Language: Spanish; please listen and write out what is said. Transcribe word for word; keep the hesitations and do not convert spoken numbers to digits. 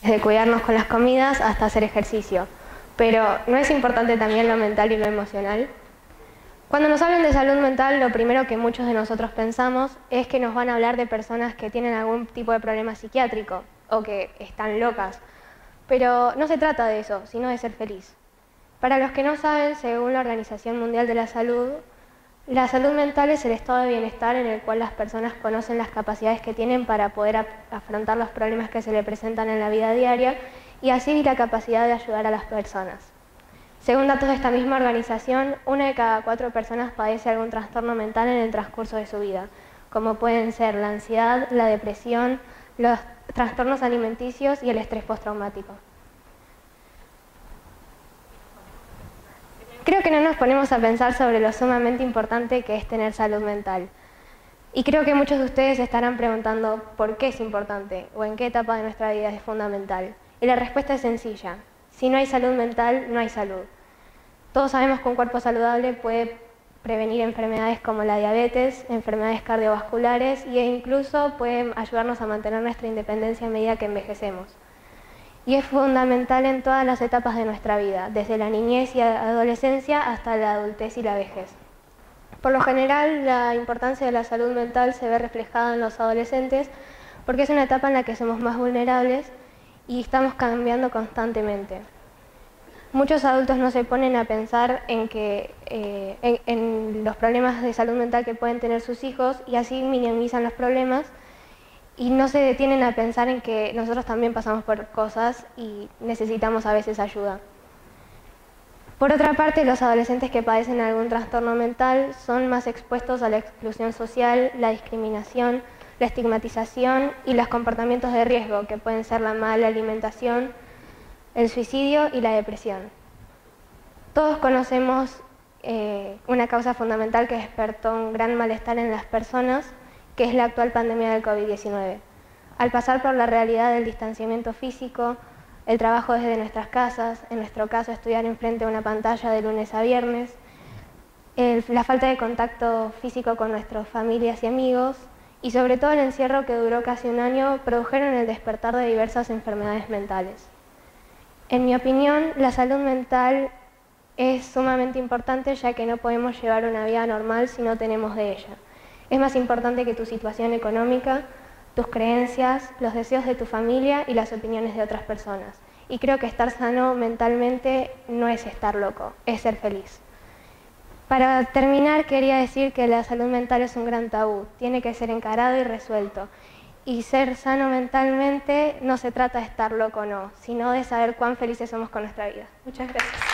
desde cuidarnos con las comidas hasta hacer ejercicio. Pero ¿no es importante también lo mental y lo emocional? Cuando nos hablan de salud mental, lo primero que muchos de nosotros pensamos es que nos van a hablar de personas que tienen algún tipo de problema psiquiátrico o que están locas. Pero no se trata de eso, sino de ser feliz. Para los que no saben, según la Organización Mundial de la Salud, la salud mental es el estado de bienestar en el cual las personas conocen las capacidades que tienen para poder afrontar los problemas que se les presentan en la vida diaria y así la capacidad de ayudar a las personas. Según datos de esta misma organización, una de cada cuatro personas padece algún trastorno mental en el transcurso de su vida, como pueden ser la ansiedad, la depresión, los trastornos alimenticios y el estrés postraumático. Creo que no nos ponemos a pensar sobre lo sumamente importante que es tener salud mental. Y creo que muchos de ustedes se estarán preguntando por qué es importante o en qué etapa de nuestra vida es fundamental. Y la respuesta es sencilla. Si no hay salud mental, no hay salud. Todos sabemos que un cuerpo saludable puede prevenir enfermedades como la diabetes, enfermedades cardiovasculares e incluso puede ayudarnos a mantener nuestra independencia a medida que envejecemos. Y es fundamental en todas las etapas de nuestra vida, desde la niñez y adolescencia hasta la adultez y la vejez. Por lo general, la importancia de la salud mental se ve reflejada en los adolescentes porque es una etapa en la que somos más vulnerables y estamos cambiando constantemente. Muchos adultos no se ponen a pensar en, que, eh, en, en los problemas de salud mental que pueden tener sus hijos y así minimizan los problemas y no se detienen a pensar en que nosotros también pasamos por cosas y necesitamos a veces ayuda. Por otra parte, los adolescentes que padecen algún trastorno mental son más expuestos a la exclusión social, la discriminación, la estigmatización y los comportamientos de riesgo, que pueden ser la mala alimentación, el suicidio y la depresión. Todos conocemos eh, una causa fundamental que despertó un gran malestar en las personas, que es la actual pandemia del COVID diecinueve. Al pasar por la realidad del distanciamiento físico, el trabajo desde nuestras casas, en nuestro caso estudiar enfrente de una pantalla de lunes a viernes, el, la falta de contacto físico con nuestras familias y amigos, y sobre todo el encierro que duró casi un año, produjeron el despertar de diversas enfermedades mentales. En mi opinión, la salud mental es sumamente importante ya que no podemos llevar una vida normal si no tenemos de ella. Es más importante que tu situación económica, tus creencias, los deseos de tu familia y las opiniones de otras personas. Y creo que estar sano mentalmente no es estar loco, es ser feliz. Para terminar, quería decir que la salud mental es un gran tabú, tiene que ser encarado y resuelto. Y ser sano mentalmente no se trata de estar loco o no, sino de saber cuán felices somos con nuestra vida. Muchas gracias.